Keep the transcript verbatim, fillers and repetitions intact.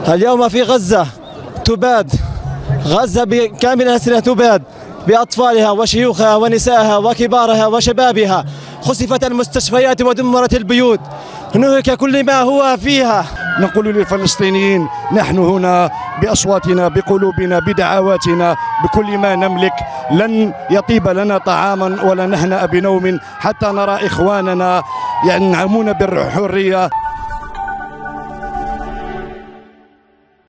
اليوم في غزة تباد، غزة بكامل أسرها تباد بأطفالها وشيوخها ونسائها وكبارها وشبابها. خسفت المستشفيات ودمرت البيوت، نهك كل ما هو فيها. نقول للفلسطينيين نحن هنا بأصواتنا بقلوبنا بدعواتنا بكل ما نملك، لن يطيب لنا طعاما ولا نهنأ بنوم حتى نرى إخواننا ينعمون بالحرية.